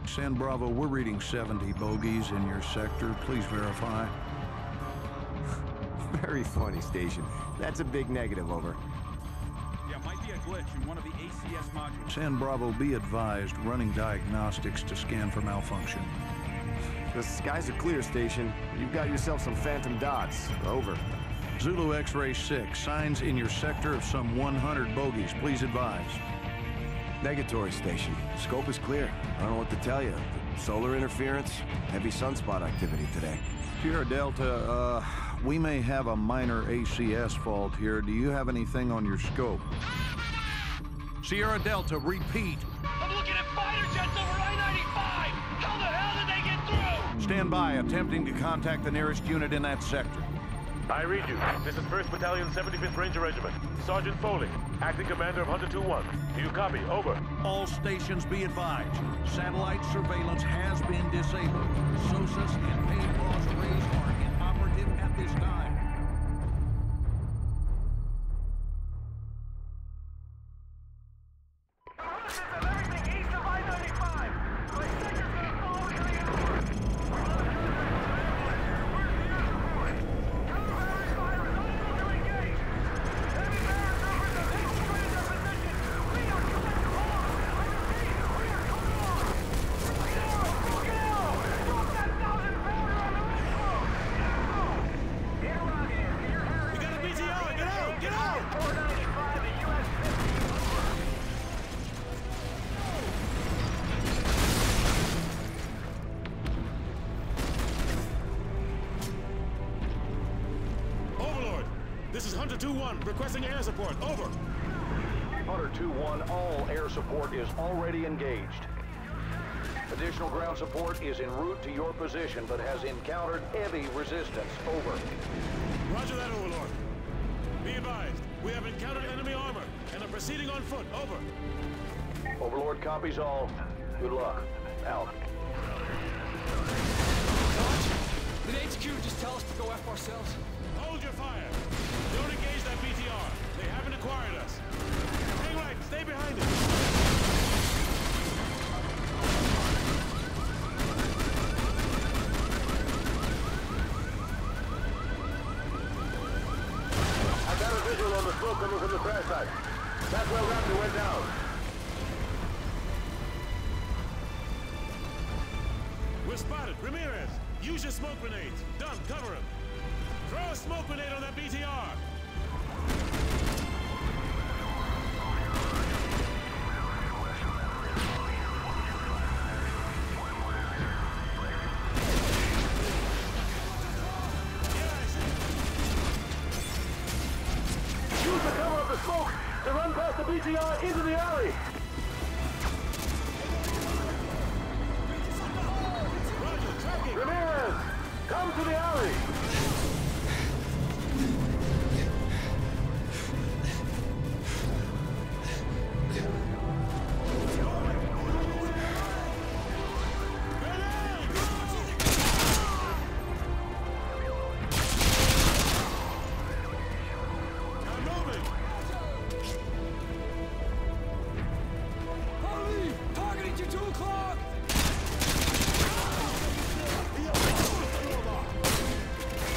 San Bravo, we're reading 70 bogeys in your sector. Please verify. Very funny, Station. That's a big negative, over. Yeah, might be a glitch in one of the ACS modules. San Bravo, be advised, running diagnostics to scan for malfunction. The skies are clear, Station. You've got yourself some phantom dots. Over. Zulu X-Ray 6, signs in your sector of some 100 bogeys. Please advise. Negatory, Station. Scope is clear. I don't know what to tell you. Solar interference, heavy sunspot activity today. Sierra Delta, we may have a minor ACS fault here. Do you have anything on your scope? Sierra Delta, repeat. I'm looking at fighter jets over I-95! How the hell did they get through? Stand by, attempting to contact the nearest unit in that sector. I read you. This is 1st Battalion, 75th Ranger Regiment. Sergeant Foley, acting commander of Hunter 2-1. Do you copy? Over. All stations be advised. Satellite surveillance has been disabled. SOSUS and main boss rays are inoperative at this time. Everything east of I-95! My sector's gonna fall into the airport! Counter-barrage fire is unable to engage! Heavy paratroopers have infiltrated their position! We are coming on! I repeat, we are coming on! Get out! Drop that 1,000-pounder on the railroad! Get around here! Can you hear me? We got a BTR! Get out! Get out! 495 to US 50. Overlord, this is Hunter 2-1, requesting air support. Over. Hunter 2-1, all air support is already engaged. Additional ground support is en route to your position, but has encountered heavy resistance. Over. Roger that, Overlord. Be advised, we have encountered enemy armor and are proceeding on foot. Over. Overlord copies all. Good luck. Out. Did HQ just tell us to go F ourselves? Hold your fire. Don't engage that BTR. They haven't acquired us. Hang right, stay behind it. I got a visual on the smoke coming from the crash site. That's where Raptor went down. We're spotted. Ramirez, use your smoke grenades. Done, cover him. Throw a smoke grenade on that BTR. Use the cover of the smoke to run past the BTR into the alley. Roger, tracking. Ramirez, come to the alley. I'm moving. Harley! Targeting to 2 o'clock!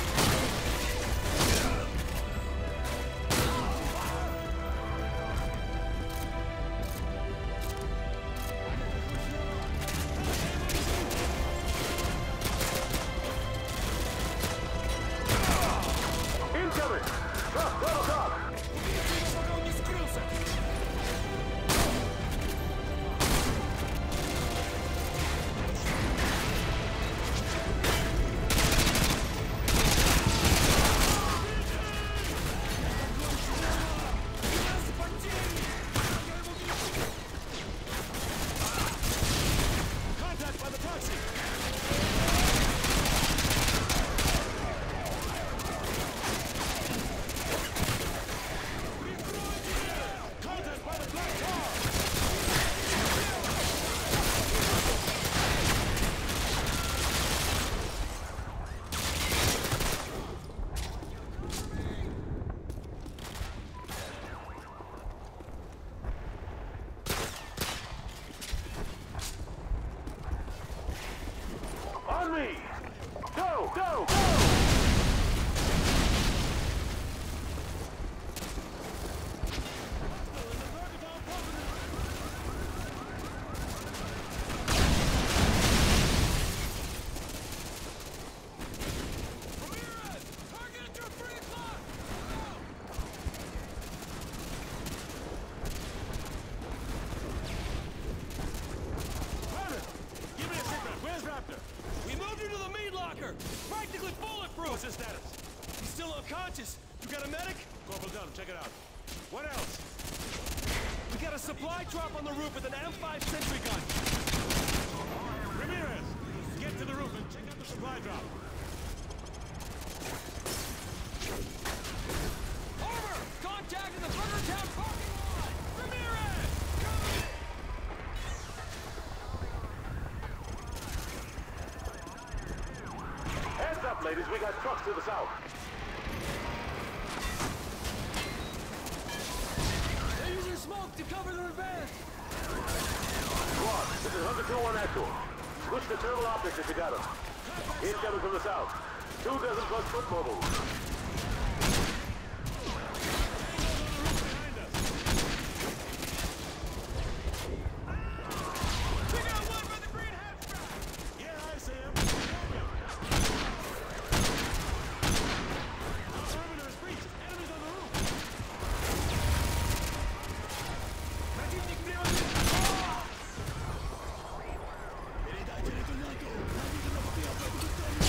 Supply drop on the roof with an M5 sentry gun. Ramirez, get to the roof and check out the supply drop. Over! Contact in the Burger Town parking lot! Ramirez! Come! Hands up, ladies. We got trucks to the south. They're using smoke to cover their advance! Squad, this is Hunter 2-1 actual. Switch to thermal optics if you got them. Incoming from the south. 2 dozen plus foot mobiles. We got one by the green half track! Yeah, I see him. Perimeter is breached. Enemies on the roof. Противник прямо здесь! Передайте лейтенанту! Намедленно подъем по эту сторону!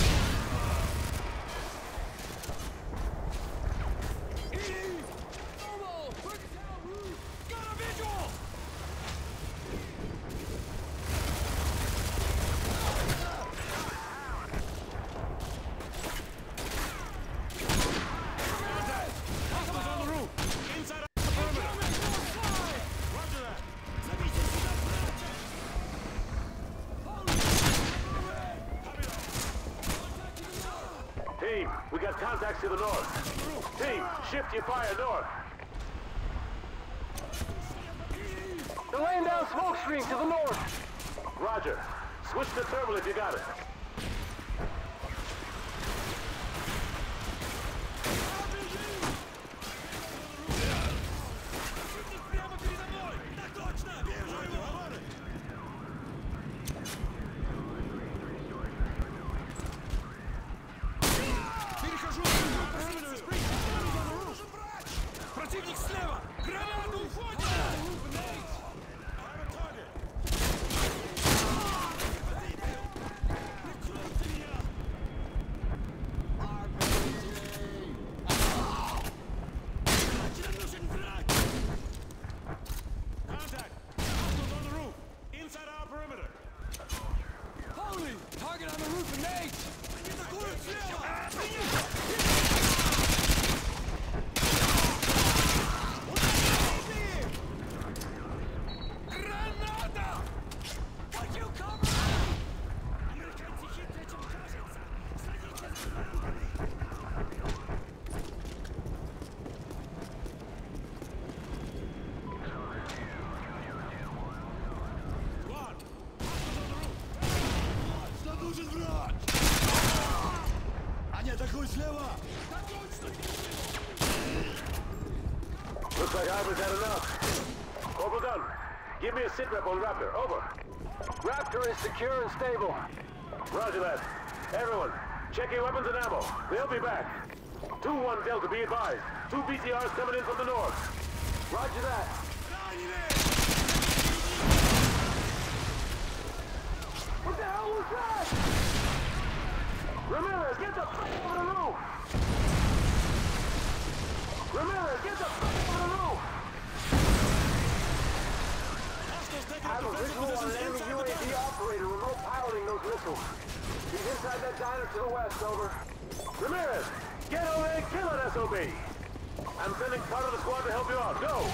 Иди! Normal! Burger Town roof! Got a visual! Hostiles on the roof. Inside the perimeter. Roger that. Team, we got contacts to the north. Team, shift your fire north. They're laying down smoke screen to the north. Roger. Switch to thermal if you got it. Прямо передо мной! Так точно! Вижу его! Перехожу на позицию! Нужен врач! Противник слева! Граната уходит! Прикройте меня! Нам нужен врач! Contact. Hostiles on the roof. Inside our perimeter. Holy! Target on the roof and nades! Они атакуют слева! Граната! Would you cover me? Американцы хитрее, чем кажется! Садитесь за ранками! Squad. Hostiles on the roof. Что нужен врач? Они атакуют слева! Так точно! Looks like Ivor's had enough. Overdone. Give me a sit rep on Raptor. Over. Raptor is secure and stable. Roger that. Everyone, check your weapons and ammo. They'll be back. 2-1 Delta, be advised. 2 BTRs coming in from the north. Roger that. What the hell was that? Ramirez, get the f*** over the roof! Ramirez, get the f*** over the roof! Hostiles taking I up have a defensive visual on an positions enemy inside the UAV tunnel. operator remote piloting those missiles. He's inside that diner to the west, over. Ramirez, get over there and kill an SOB! I'm sending part of the squad to help you out. Go!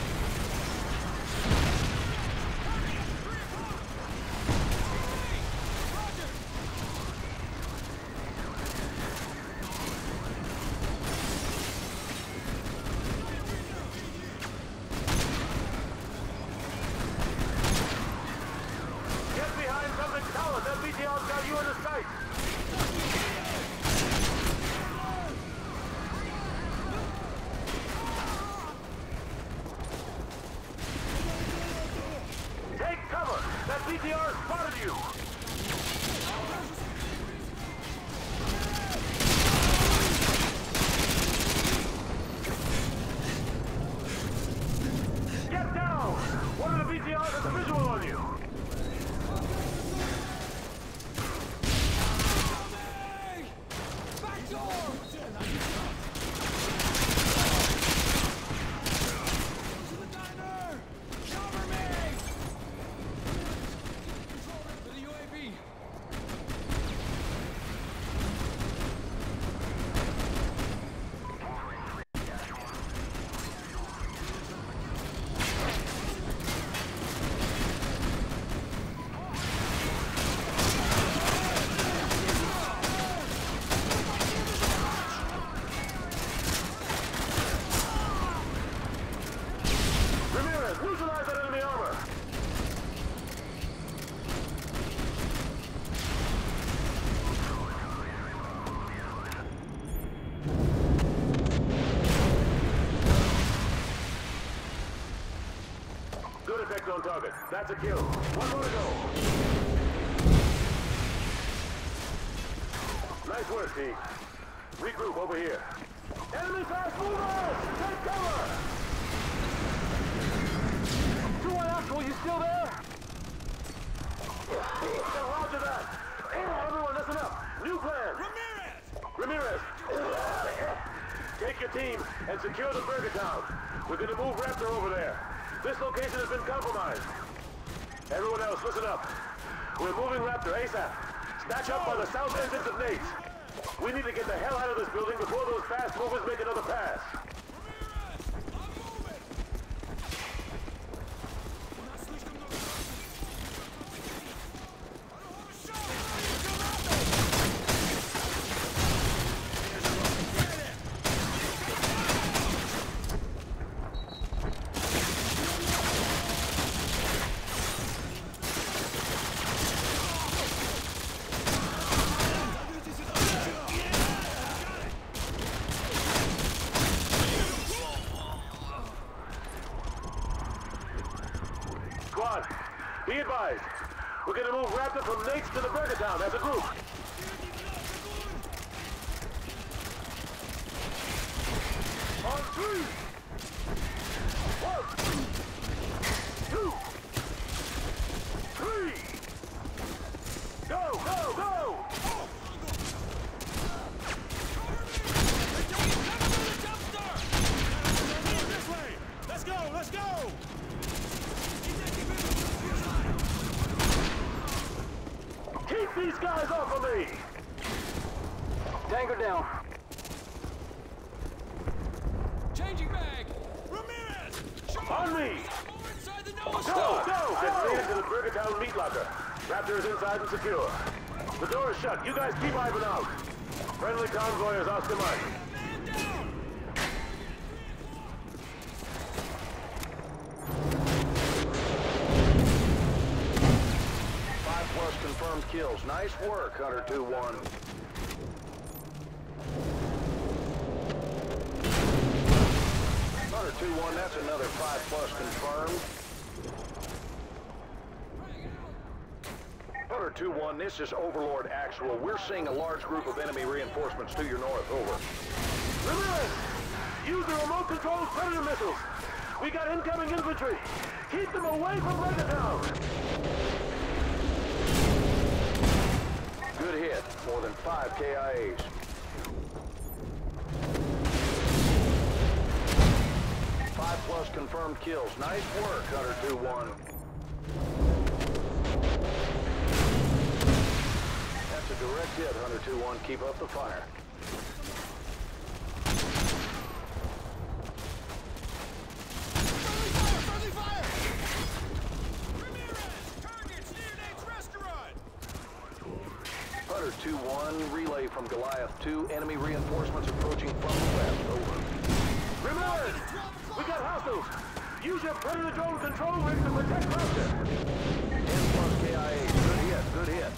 Get behind something solid. That BTR's got you in the sight. Take cover. That BTR spotted you. Get down. One of the BTRs has a visual on you. Back door! To the diner! Cover me! Contact on target. That's a kill. One more to go. Nice work, T. Regroup over here. Enemy fast movers! Take cover! 2-1 Actual, you still there? Roger that. Everyone, listen up. New plan. Ramirez! Take your team and secure the Burger Town. We're gonna move Raptor over there. This location has been compromised. Everyone else, listen up. We're moving Raptor ASAP. Snatch up by the south entrance of Nate's. We need to get the hell out of this building before those fast movers make another pass. Squad, be advised. We're gonna move Raptor from Nate's to the Burger Town as a group. On 3. 1, 2, 3. Go, go, go! This way! Let's go! Let's go! Keep these guys off of me! Tanker down. Changing mag! Ramirez! On me! More inside the Go, nose! go! Get made it to the Burger Town meat locker. Raptor is inside and secure. The door is shut. You guys keep Ivan out. Friendly convoy is Oscar Mike. Man down! 5+ confirmed kills. Nice work, Hunter 2-1. Hunter 2-1, that's another 5+ confirmed. Hunter 2-1, this is Overlord Actual. We're seeing a large group of enemy reinforcements to your north. Over. Ramirez! Use the remote-controlled Predator missiles. We got incoming infantry. Keep them away from Burger Town. Good hit. More than 5 KIAs. 5+ confirmed kills. Nice work, Hunter 2-1. That's a direct hit, Hunter 2-1. Keep up the fire. Friendly fire! Ramirez! Targets near Nate's restaurant! Hunter 2-1, relay from Goliath 2. Enemy reinforcements approaching from the west. Over. Ramirez! We got hostiles. Use your Predator drone control rig to protect Raptor. 10+ KIAs. Good hit, good hit.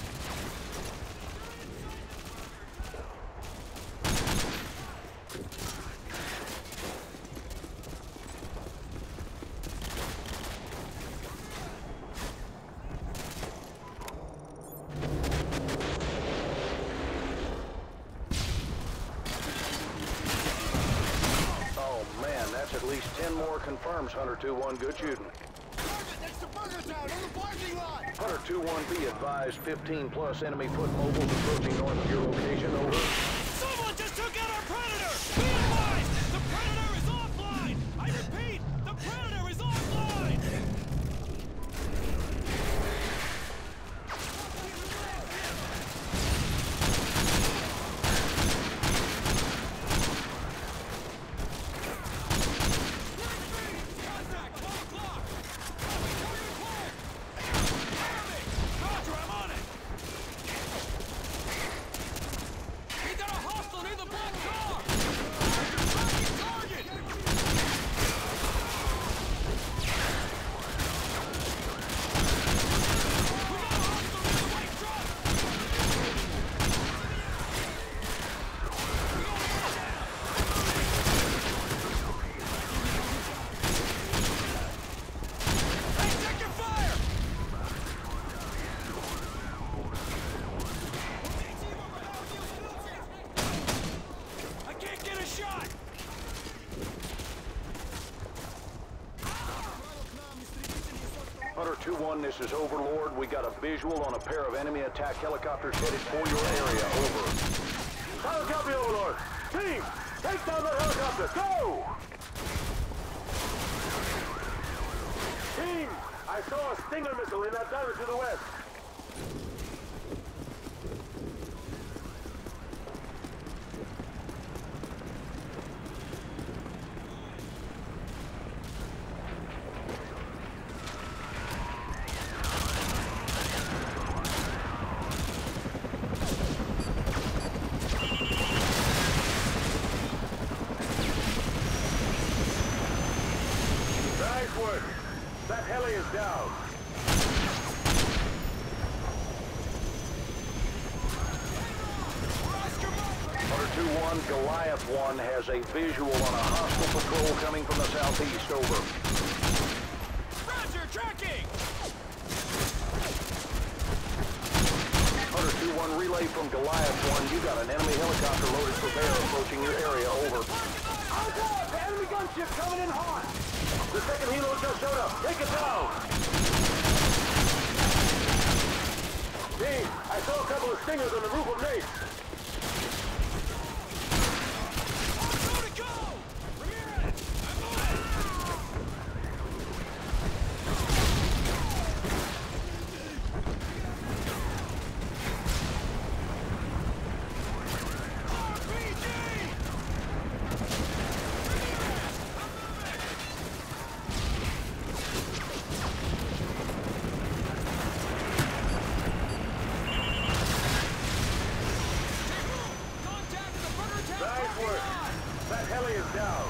At least 10 more confirms, Hunter 2-1. Good shooting. Target next to Burger Town on the parking lot! Hunter 2-1, be advised, 15+ enemy foot mobiles approaching north of your location. Over. Someone just took out our Predator! Be advised! The Predator is offline! I repeat, the Predator is offline! Contact, 12 o'clock! Roger, I'm on it! He got Hunter 2-1, this is Overlord. We got a visual on a pair of enemy attack helicopters headed for your area. Over. Solid copy, Overlord. Team, take down that helicopter. Go! Team, I saw a Stinger missile in that diner to the west. Nice work. That heli is down. Hunter 2-1, Goliath 1 has a visual on a hostile patrol coming from the southeast. Over. Roger, tracking! Hunter 2-1, relay from Goliath 1. You got an enemy helicopter loaded for bear approaching your area. Over. On board! The enemy gunship coming in hot! The second helo just showed up. Take it down! Team, I saw a couple of Stingers on the roof of Nate. Go to go! Ramirez, I'm moving! RPG! Nice work. That heli is down.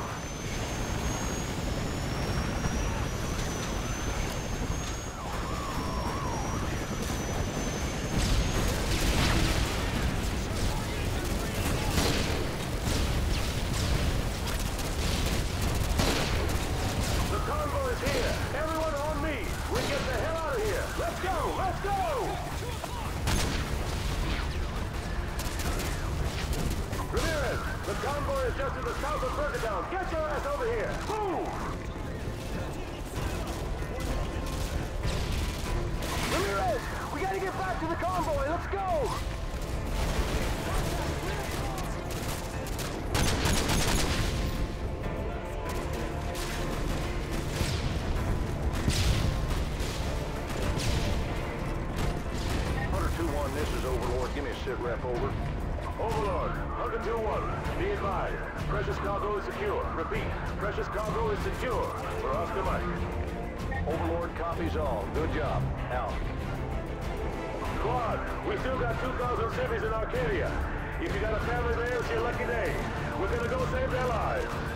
The convoy is here. Everyone on me. We get the hell out of here. Let's go. Let's go. Ramirez, the convoy is just to the south of Takedown. Get your ass over here. Move! Ramirez, we gotta get back to the convoy. Let's go! Hunter 2-1, this is Overlord. Give me a sit rep. Over. Overlord, Hunter 2-1, be advised. Precious cargo is secure. Repeat, precious cargo is secure. For Oscar Mike. Overlord copies all. Good job. Out. Squad, we still got 2,000 civvies in Arcadia. If you got a family there, it's your lucky day. We're gonna go save their lives.